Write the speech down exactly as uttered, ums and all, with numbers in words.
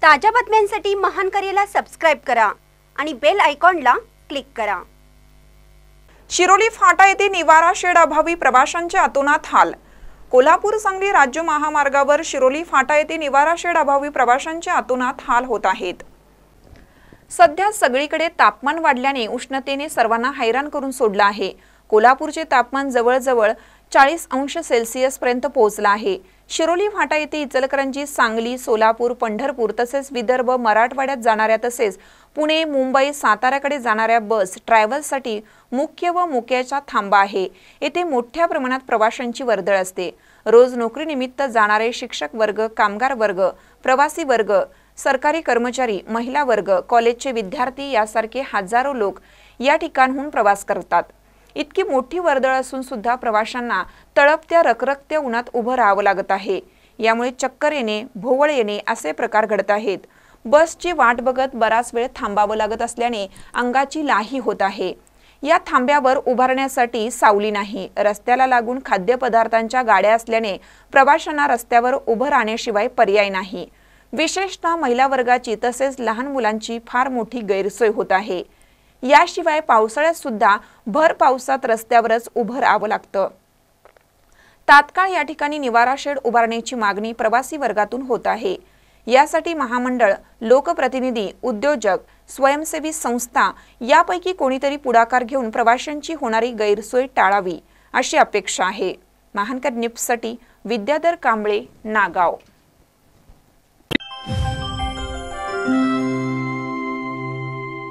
ताज्या बातम्यांसाठी महान करेला सबस्क्राइब करा आणि बेल आयकॉनला क्लिक करा। शिरोली फाटा येथे निवारा शेड अभावी प्रवाशांचे अतोनात हाल। कोल्हापूर सांगली राज्य महामार्गावर शिरोली फाटा येथे निवारा शेड अभावी प्रवाशांचे अतोनात हाल होत आहेत। सध्या सगळीकडे तापमान वाढल्याने उष्णतेने सर्वांना हैराण करून सोडलं आहे। कोल्हापूरचे तापमान जवळजवळ चाळीस अंश सेल्सिअस पर्यंत पोहोचला आहे। शिरोली फाटा येथे इचलकरंजी, सांगली, सोलापूर, पंढरपूर तसेच विदर्भ, मराठवाड्यात जाणाऱ्या तसेच पुणे, मुंबई, साताऱ्याकडे जाणाऱ्या बस ट्रॅव्हल्ससाठी मुख्य व मुक्याचा थांबा आहे। येथे मोठ्या प्रमाणात प्रवाशांची वर्दळ असते। रोज नोकरीनिमित्त जाणारे शिक्षक वर्ग, कामगार वर्ग, प्रवासी वर्ग, सरकारी कर्मचारी, महिला वर्ग, कॉलेजचे विद्यार्थी यासारखे हजारो लोक या ठिकाणाहून प्रवास करतात। इतकी मोठी वर्दळ असून सुद्धा प्रवाशांना तळपत्या रखरखत्या उन्हात उभं राहावं लागत आहे। यामुळे चक्कर येणे, भोवळ येणे असे प्रकार घडत आहेत। बसची वाट बघत बराच वेळ थांबावं लागत असल्याने अंगाची लाही होत आहे। या थांब्यावर उभारण्यासाठी सावली नाही। रस्त्याला लागून खाद्यपदार्थांच्या गाड्या असल्याने प्रवाशांना रस्त्यावर उभं राहण्याशिवाय पर्याय नाही। विशेषतः महिला वर्गाची तसेच लहान मुलांची फार मोठी गैरसोय होत आहे। याशिवाय पावसाळ्यात सुद्धा भर पावसात रस्त्यावरच उभं राहावं लागतं। तात्काळ या ठिकाणी निवारा शेड उभारण्याची मागणी प्रवासी वर्गातून होत आहे। यासाठी महामंडळ, लोकप्रतिनिधी, उद्योजक, स्वयंसेवी संस्था यापैकी कोणीतरी पुढाकार घेऊन प्रवाशांची होणारी गैरसोय टाळावी अशी अपेक्षा आहे। महानकर न्यूजसाठी विद्याधर कांबळे, नागाव।